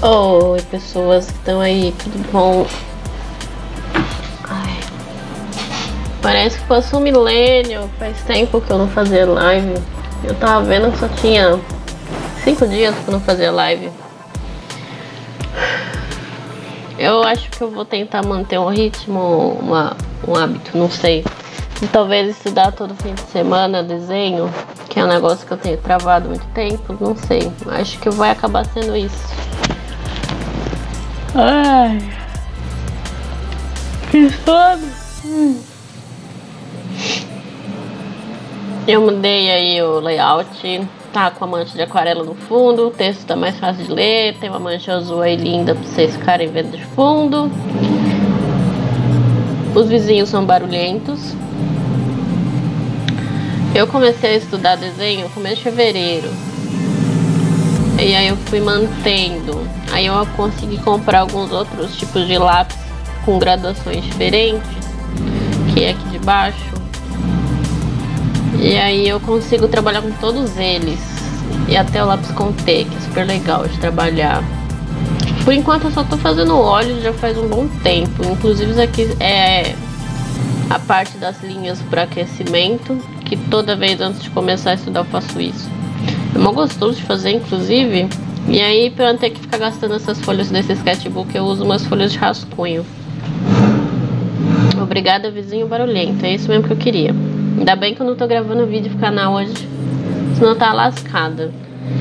Oi, pessoas que estão aí, tudo bom? Ai, parece que passou um milênio, faz tempo que eu não fazia live. Eu tava vendo que só tinha 5 dias que eu não fazia live. Eu acho que eu vou tentar manter um ritmo, um hábito, não sei. E talvez estudar todo fim de semana desenho, que é um negócio que eu tenho travado há muito tempo, não sei. Acho que vai acabar sendo isso. Ai, que sono. Eu mudei aí o layout, tá com a mancha de aquarela no fundo, o texto tá mais fácil de ler, tem uma mancha azul aí linda pra vocês ficarem vendo de fundo. Os vizinhos são barulhentos. Eu comecei a estudar desenho no começo de fevereiro. E aí eu fui mantendo. Aí eu consegui comprar alguns outros tipos de lápis com graduações diferentes, que é aqui de baixo. E aí eu consigo trabalhar com todos eles. E até o lápis Conté, que é super legal de trabalhar. Por enquanto eu só tô fazendo olhos já faz um bom tempo. Inclusive isso aqui é a parte das linhas para aquecimento, que toda vez antes de começar a estudar eu faço isso. É mó gostoso de fazer, inclusive. E aí, pra eu não ter que ficar gastando essas folhas desse sketchbook, eu uso umas folhas de rascunho. Obrigada, vizinho barulhento. É isso mesmo que eu queria. Ainda bem que eu não tô gravando vídeo pro canal hoje, senão tá lascada.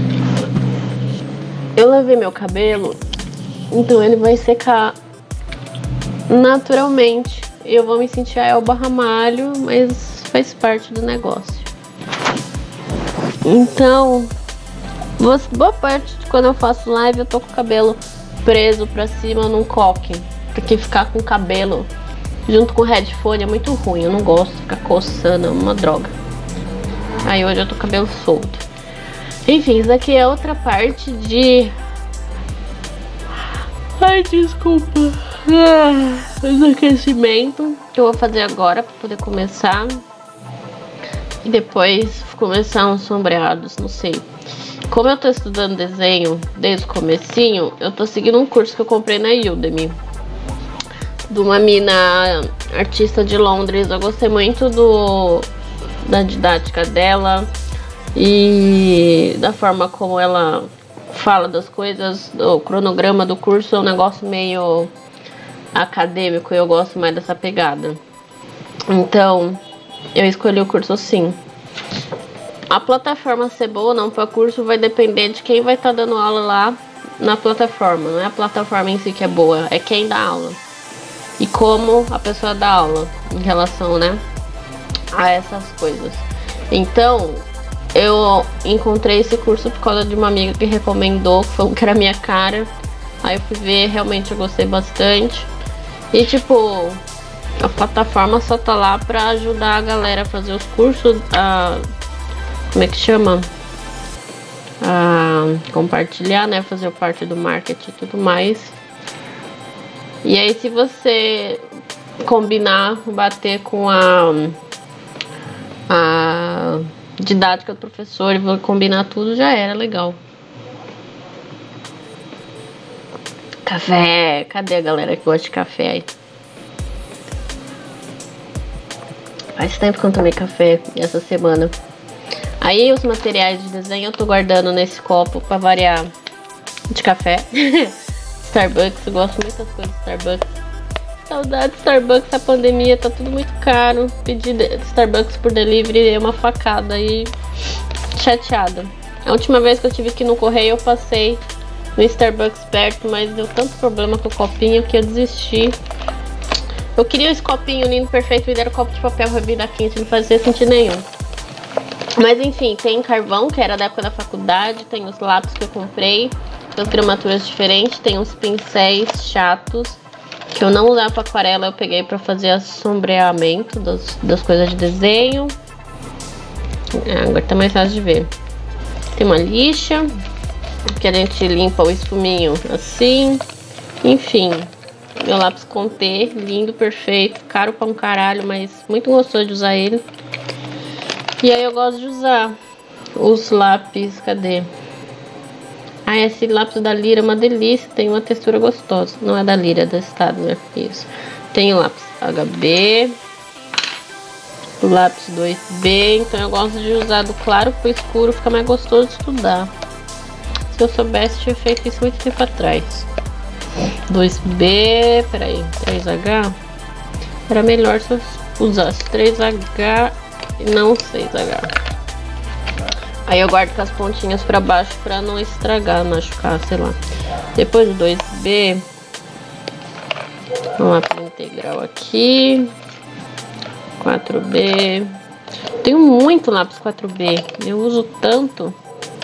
Eu lavei meu cabelo, então ele vai secar naturalmente. Eu vou me sentir a Elba Ramalho, mas faz parte do negócio. Então, boa parte de quando eu faço live eu tô com o cabelo preso pra cima num coque, porque ficar com o cabelo junto com o headphone é muito ruim, eu não gosto de ficar coçando, é uma droga. Aí hoje eu tô com o cabelo solto. Enfim, isso aqui é outra parte de... Ai, desculpa. Do aquecimento que eu vou fazer agora pra poder começar. E depois começar uns sombreados, não sei. Como eu tô estudando desenho desde o comecinho, eu tô seguindo um curso que eu comprei na Udemy, de uma mina artista de Londres. Eu gostei muito da didática dela e da forma como ela fala das coisas. O cronograma do curso é um negócio meio acadêmico e eu gosto mais dessa pegada. Então eu escolhi o curso assim. A plataforma ser boa ou não para curso vai depender de quem vai estar dando aula lá na plataforma. Não é a plataforma em si que é boa, é quem dá aula e como a pessoa dá aula em relação, né, a essas coisas. Então eu encontrei esse curso por causa de uma amiga que recomendou, que falou que era minha cara. Aí eu fui ver, realmente eu gostei bastante. E tipo, a plataforma só tá lá pra ajudar a galera a fazer os cursos, como é que chama? Compartilhar, né? Fazer parte do marketing e tudo mais. E aí se você combinar, bater com a didática do professor e combinar tudo, já era legal. Café, cadê a galera que gosta de café aí? Faz tempo que eu não tomei café essa semana. Aí os materiais de desenho eu tô guardando nesse copo pra variar de café. Starbucks, eu gosto muito das coisas de Starbucks. Saudade de Starbucks, a pandemia tá tudo muito caro. Pedir Starbucks por delivery é uma facada e chateada. A última vez que eu tive que ir no correio eu passei no Starbucks perto, mas deu tanto problema com o copinho que eu desisti. Eu queria esse copinho lindo, perfeito, e deram copo de papel Revida quente, não fazia sentido nenhum. Mas enfim, tem carvão, que era da época da faculdade, tem os lápis que eu comprei, as gramaturas diferentes, tem uns pincéis chatos, que eu não usava para aquarela, eu peguei para fazer sombreamento das coisas de desenho. Agora tá mais fácil de ver. Tem uma lixa, que a gente limpa o espuminho assim. Enfim, meu lápis Conté, lindo, perfeito, caro pra um caralho, mas muito gostoso de usar ele. E aí eu gosto de usar os lápis, cadê? Ah, esse lápis da Lyra é uma delícia, tem uma textura gostosa. Não é da Lyra, é da Estado, né? Isso. Tem o lápis HB, o lápis 2B, então eu gosto de usar do claro pro escuro, fica mais gostoso de estudar. Se eu soubesse, tinha feito isso muito tempo atrás. 2B, peraí, 3H. Era melhor se eu usasse 3H e não 6H. Aí eu guardo com as pontinhas pra baixo pra não estragar, machucar, sei lá. Depois do 2B, um lápis integral aqui. 4B. Tenho muito lápis 4B. Eu uso tanto.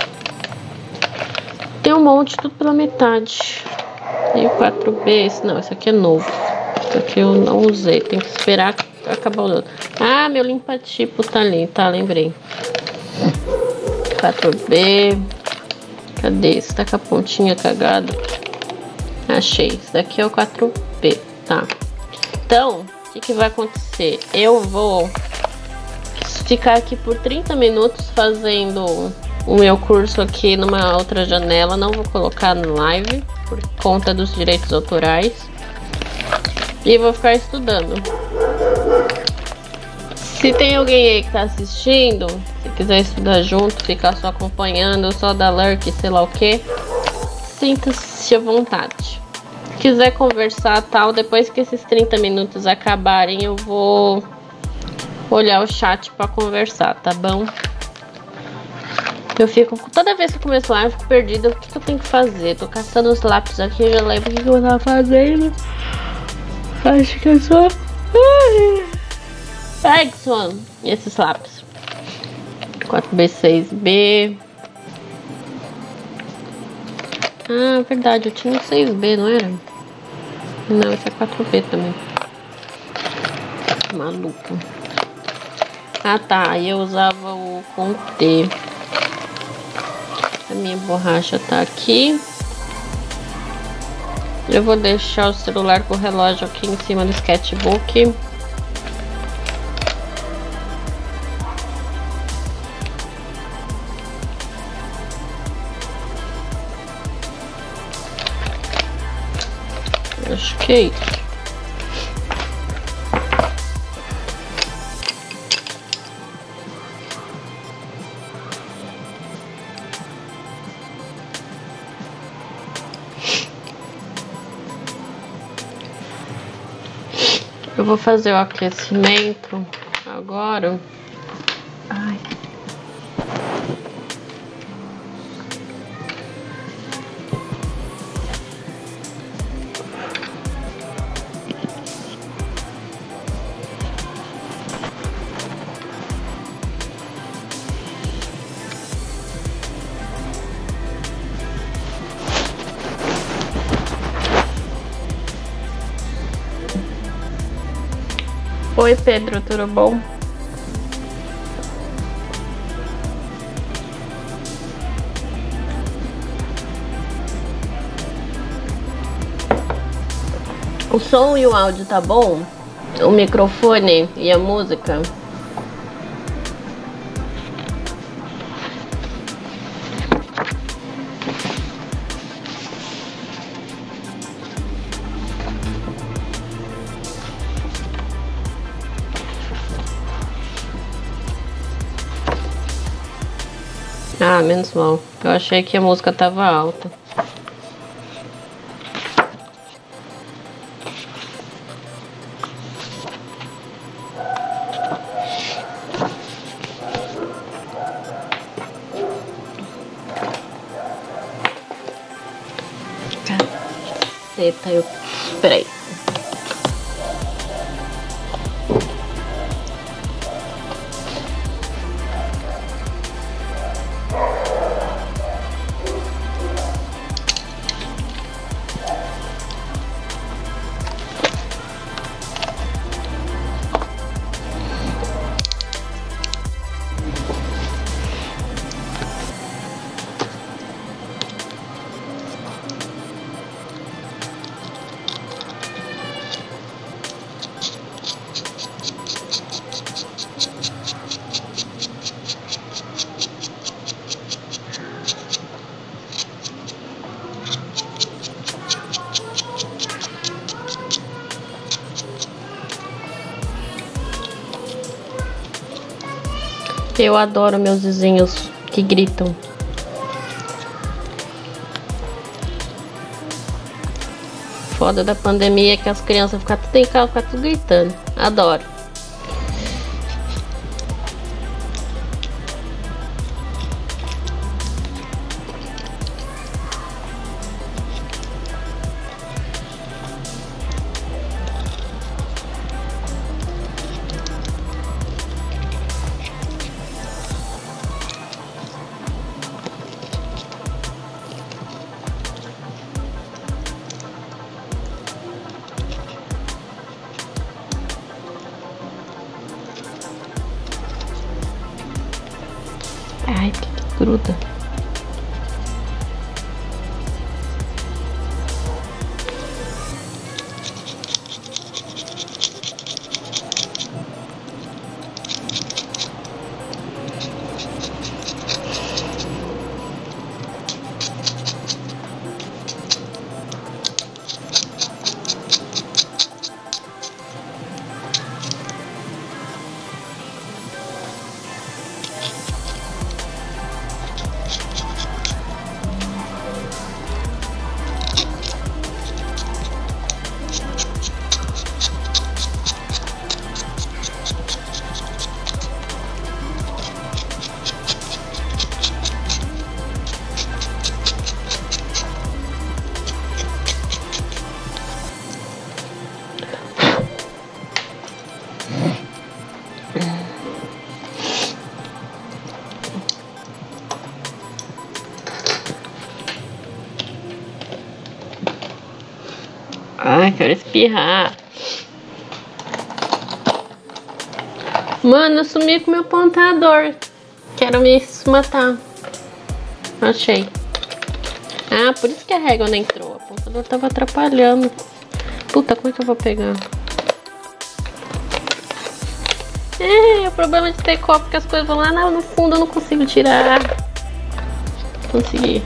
Tem um monte, tudo pela metade. E o 4B, esse aqui é novo. Esse aqui eu não usei. Tem que esperar acabar o outro. Ah, meu limpa-tipo tá ali, tá? Lembrei. 4B. Cadê? Esse tá com a pontinha cagada. Achei. Esse daqui é o 4B, tá? Então, o que vai acontecer? Eu vou ficar aqui por 30 minutos fazendo o meu curso aqui numa outra janela. Não vou colocar no live por conta dos direitos autorais. E vou ficar estudando. Se tem alguém aí que tá assistindo, se quiser estudar junto, ficar só acompanhando, só dar lurk, sei lá o que, sinta-se à vontade. Se quiser conversar tal, depois que esses 30 minutos acabarem, eu vou olhar o chat pra conversar, tá bom? Eu fico, toda vez que eu começo lá, eu fico perdida. O que eu tenho que fazer? Tô caçando os lápis aqui, eu já lembro o que eu tava fazendo. Acho que é só... Exxon. E esses lápis? 4B, 6B. Ah, verdade, eu tinha um 6B, não era? Não, esse é 4B também. Maluco. Ah, tá. Aí eu usava o Conté. A minha borracha tá aqui. Eu vou deixar o celular com o relógio aqui em cima do sketchbook. Acho que é isso. Eu vou fazer o aquecimento agora. Ai. Oi, Pedro, tudo bom? O som e o áudio tá bom? O microfone e a música? Ah, menos mal. Eu achei que a música tava alta. Caceta, eu... Peraí. Eu adoro meus vizinhos que gritam. Foda da pandemia é que as crianças ficam tudo em casa, ficam tudo gritando. Adoro. Ai, que gruda. Ai, quero espirrar. Mano, eu sumi com meu pontador. Quero me matar. Achei. Ah, por isso que a régua não entrou. O pontador tava atrapalhando. Puta, como é que eu vou pegar? É, o problema de ter copo, que as coisas vão lá no fundo, eu não consigo tirar. Consegui.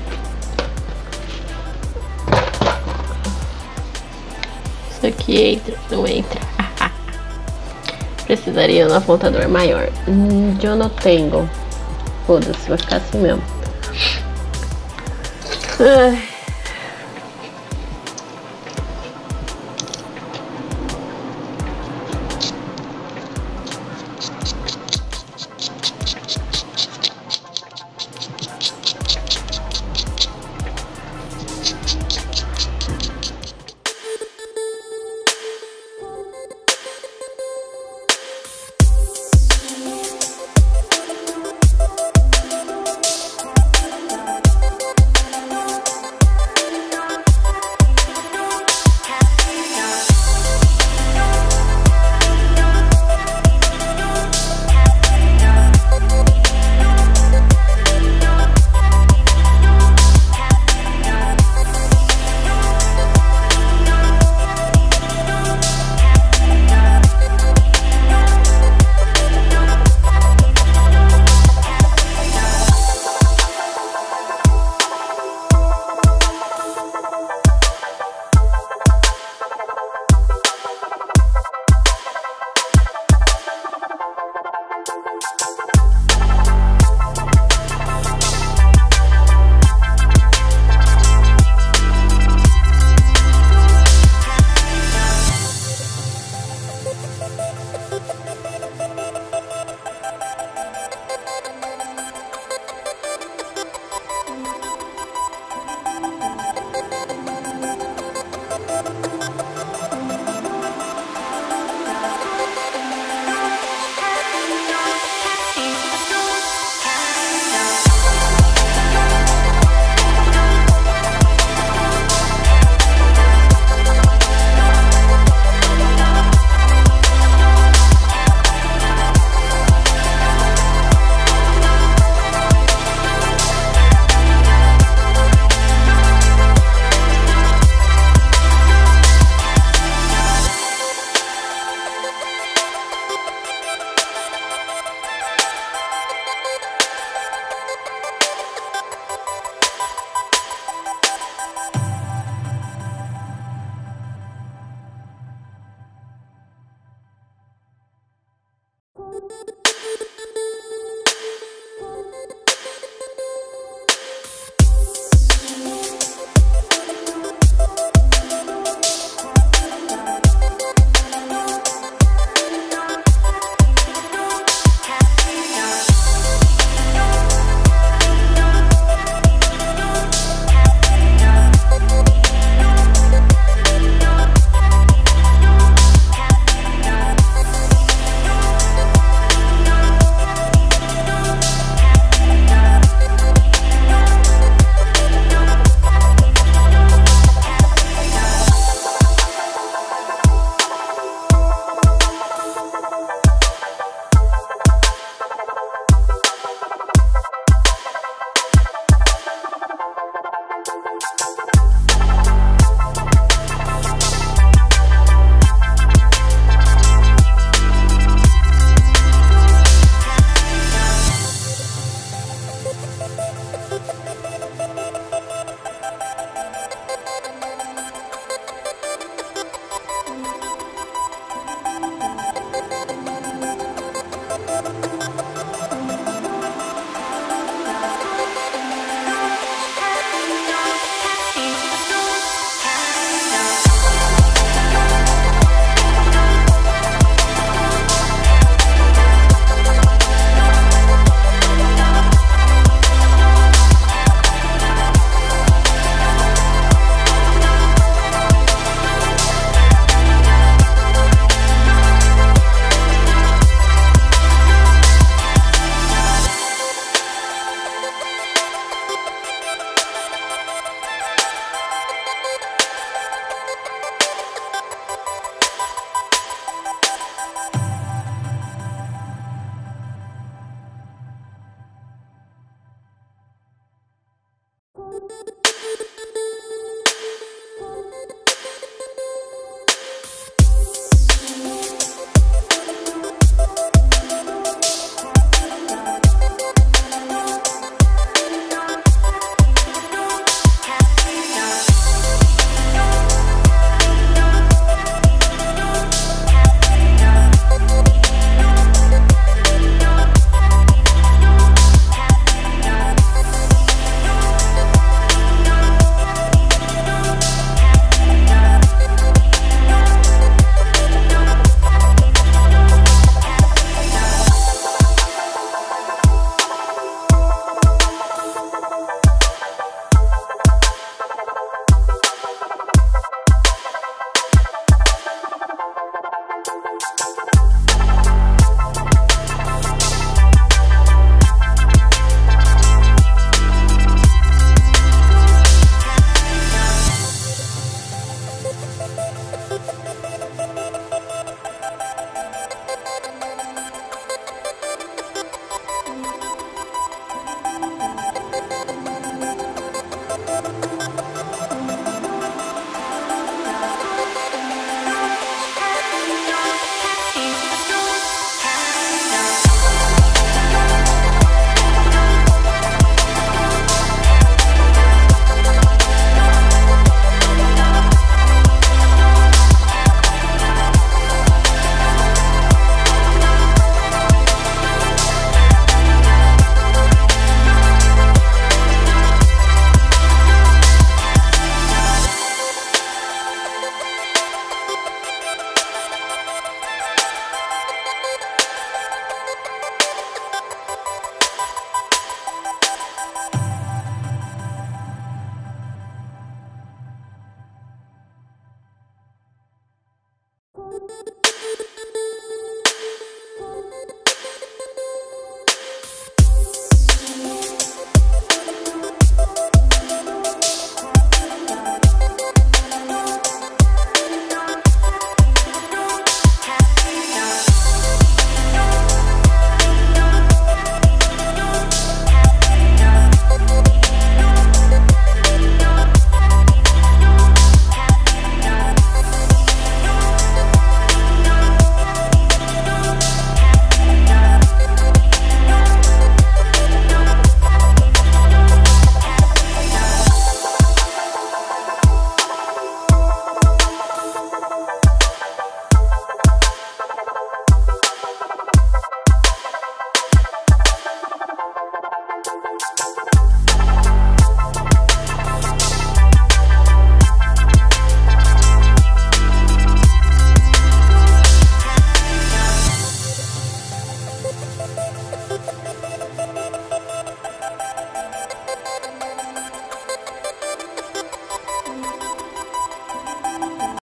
Isso aqui entra, não entra. Precisaria de um apontador maior. Eu não tenho. Foda-se, vai ficar assim mesmo. Ai.